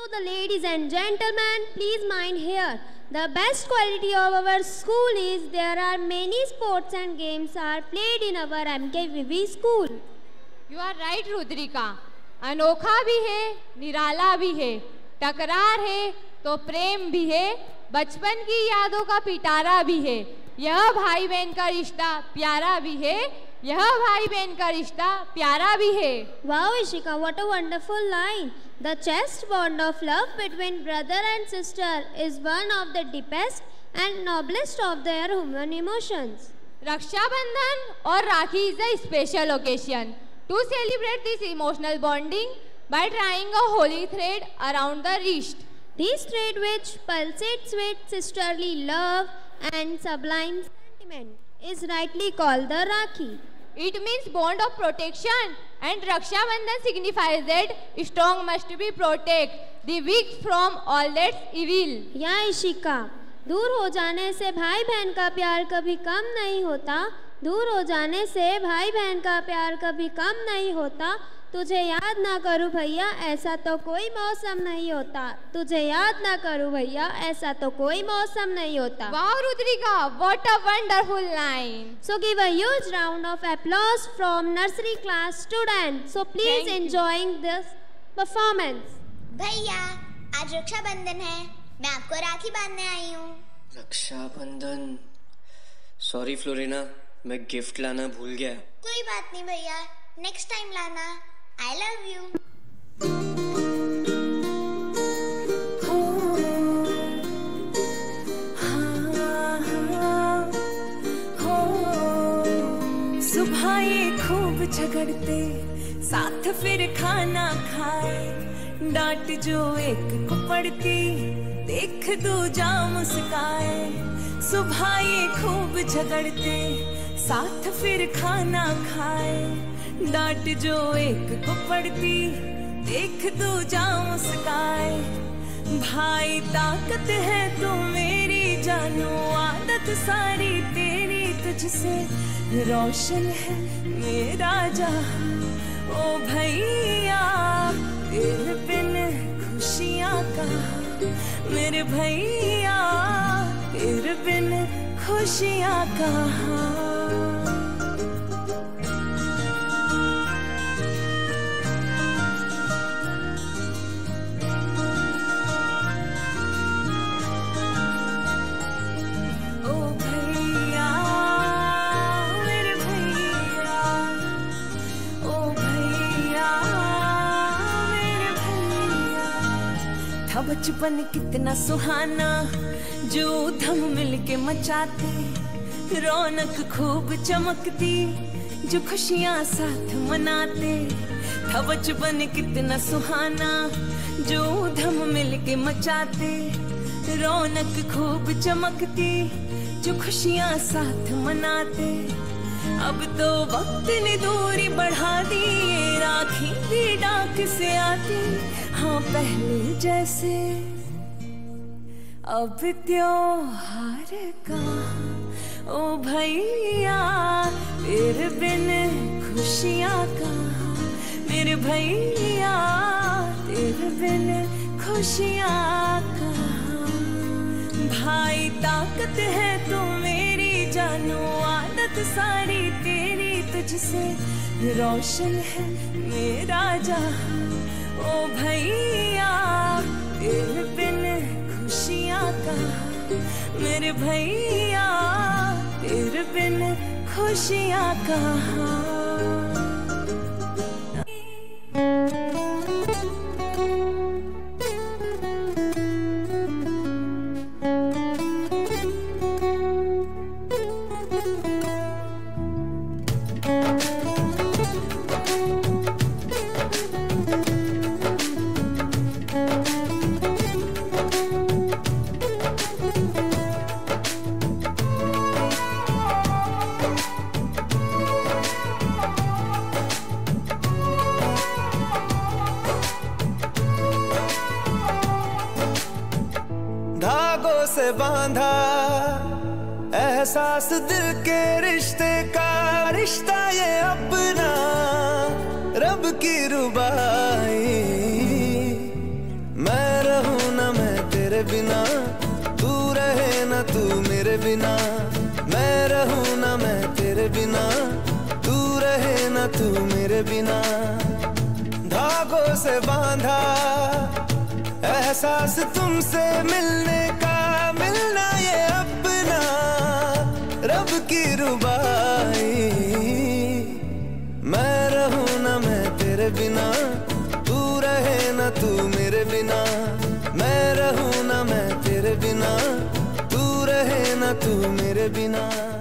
the ladies and gentlemen, please mind here. The best quality of our school is there are many sports and games are played in our MKVV school. You are right, Rudrika. अनोखा भी है, निराला भी है, टकरार है तो प्रेम भी है, बचपन की यादों का पिटारा भी है. यह भाई बहन का रिश्ता प्यारा भी है, यह भाई बहन का रिश्ता प्यारा भी है. Wow, Ishika, what a wonderful line. The chaste bond of love between brother and sister is one of the deepest and noblest of their human emotions. Rakshabandhan और राखी is a special occasion to celebrate this emotional bonding by tying a holy thread around the wrist. This thread which pulsates with sisterly love and sublime sentiment is rightly called the Rakhi. It means bond of protection, and Raksha Bandhan signifies that strong must be protect the weak from all that's evil. या इशिका, दूर हो जाने से भाई बहन का प्यार कभी कम नहीं होता. दूर हो जाने से भाई बहन का प्यार कभी कम नहीं होता. तुझे याद ना करूं भैया ऐसा तो कोई मौसम नहीं होता. तुझे याद ना करूं भैया ऐसा तो कोई मौसम नहीं होता. Wow, Rudrika, what a wonderful line. So give a huge round of applause from nursery class students. So please enjoying this performance. भैया, आज रक्षाबंधन है, मैं आपको राखी बांधने आई हूँ. रक्षाबंधन? सॉरी फ्लोरिना, मैं गिफ्ट लाना भूल गया. कोई बात नहीं भैया, नेक्स्ट टाइम लाना. I love you. सुबह ये खूब झगड़ते, साथ फिर खाना खाए. डांट जो एक को पड़ती, देख दूजा मुस्काए. सुबह ये खूब झगड़ते, साथ फिर खाना खाए. डांट जो एक को पड़ती, देख दूजा मुस्काए. भाई ताकत है तू मेरी जानू, आदत सारी तेरी तुझसे रोशन है मेरा जहां. ओ भैया तेरे बिन खुशियां कहाँ, मेरे भैया तेरे बिन खुशियां कहाँ. बचपन कितना सुहाना, जो धम मिलके मचाते. रौनक खूब चमकती, जो खुशियां साथ मनाते. था बचपन कितना सुहाना, जो धम मिलके मचाते. रौनक खूब चमकती, जो खुशियां साथ मनाते. अब तो वक्त ने दूरी बढ़ा दी, राखी भी डाक से आती. हाँ पहले जैसे अब त्योहार का. ओ भैया तेरे बिन खुशियां कहाँ, मेरे भैया तेरे बिन खुशियां कहाँ. भाई ताकत है तू मेरी जानू, आदत सारी तेरी तुझसे रोशन है मेरा जहां. ओ भैया तेरे बिन खुशियां कहाँ, मेरे भैया तेरे बिन खुशियां कहाँ. धागों से बांधा एहसास दिल के रिश्ते का, रिश्ता ये अपना रब की रुबाई. मैं तेरे बिना, तू रहे ना तू मेरे बिना, मैं रहूं ना मैं तेरे बिना, तू रहे ना तू मेरे बिना। धागों से बांधा एहसास तुमसे मिलने का, मिलना ये अपना रब की रुबाई। मैं रहूं ना मैं तेरे बिना, तू रहे ना तू मेरे बिना, मैं रहूं ना मैं तेरे बिना, तू रहे ना तू मेरे बिना।